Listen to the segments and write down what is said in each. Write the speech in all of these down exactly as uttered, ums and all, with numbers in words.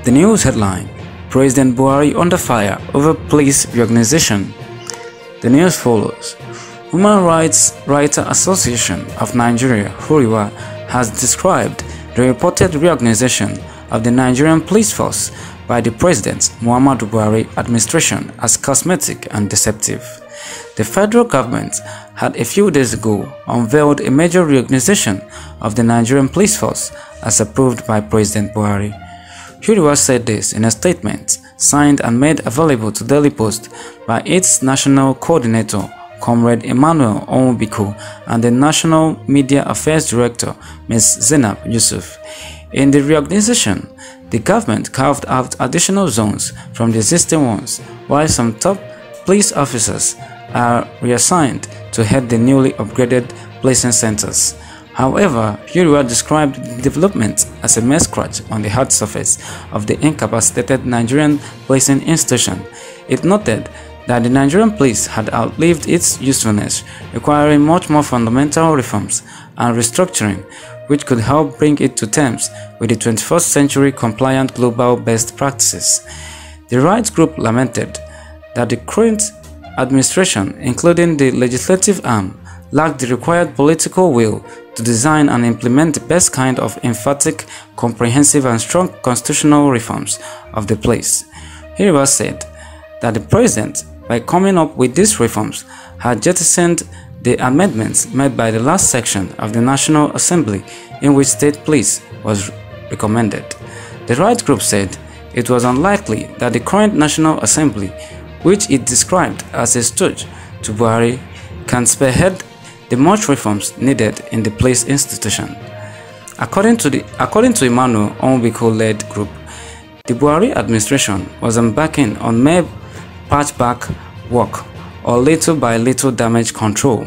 The news headline: President Buhari under fire over police reorganization. The news follows. Human Rights Writer Association of Nigeria, HURIWA, has described the reported reorganization of the Nigerian Police Force by the President Muhammadu Buhari administration as cosmetic and deceptive. The federal government had a few days ago unveiled a major reorganization of the Nigerian Police Force as approved by President Buhari. HURIWA said this in a statement signed and made available to Daily Post by its national coordinator, Comrade Emmanuel Onwubiko, and the National Media Affairs Director, Miz Zainab Yusuf. In the reorganization, the government carved out additional zones from the existing ones, while some top police officers are reassigned to head the newly upgraded placing centers. However, HURIWA described the development as a mere scratch on the hard surface of the incapacitated Nigerian policing institution. It noted that the Nigerian police had outlived its usefulness, requiring much more fundamental reforms and restructuring, which could help bring it to terms with the twenty-first century compliant global best practices. The rights group lamented that the current administration, including the legislative arm, lacked the required political will to design and implement the best kind of emphatic, comprehensive and strong constitutional reforms of the place. HURIWA said that the president, by coming up with these reforms, had jettisoned the amendments made by the last section of the National Assembly in which state police was recommended. The rights group said it was unlikely that the current National Assembly, which it described as a stooge to Buhari, can spearhead the much reforms needed in the police institution. According to the according to Emmanuel Onwubiko-led group, the Buhari administration was embarking on mere patchback work or little by little damage control.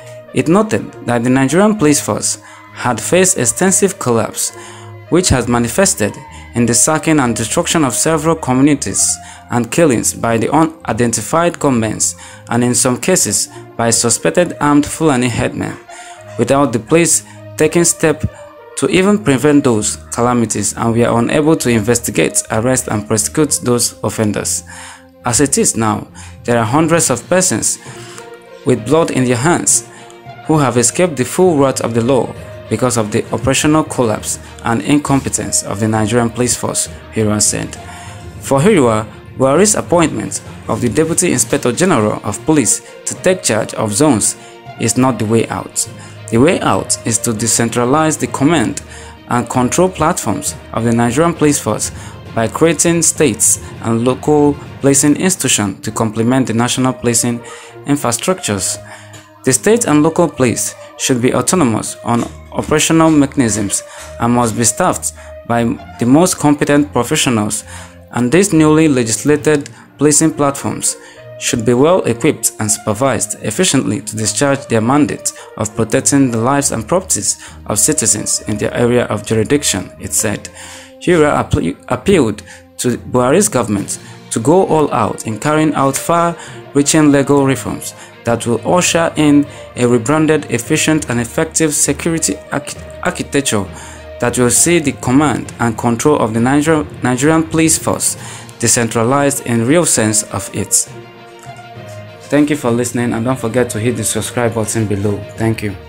It noted that the Nigerian police force had faced extensive collapse, which has manifested in the sacking and destruction of several communities and killings by the unidentified gunmen, and in some cases by suspected armed Fulani headmen, without the police taking steps to even prevent those calamities, and we are unable to investigate, arrest and prosecute those offenders. As it is now, there are hundreds of persons with blood in their hands who have escaped the full wrath of the law because of the operational collapse and incompetence of the Nigerian Police Force, HURIWA said. For HURIWA, Buhari's appointment of the Deputy Inspector General of Police to take charge of zones is not the way out. The way out is to decentralize the command and control platforms of the Nigerian Police Force by creating states and local policing institutions to complement the national policing infrastructures. The state and local police should be autonomous on operational mechanisms and must be staffed by the most competent professionals, and these newly legislated policing platforms should be well equipped and supervised efficiently to discharge their mandate of protecting the lives and properties of citizens in their area of jurisdiction, it said. HURIWA appealed to Buhari's government to go all out in carrying out far-reaching legal reforms that will usher in a rebranded, efficient and effective security arch architecture that will see the command and control of the Niger Nigerian Police Force decentralized in real sense of it. Thank you for listening, and don't forget to hit the subscribe button below. Thank you.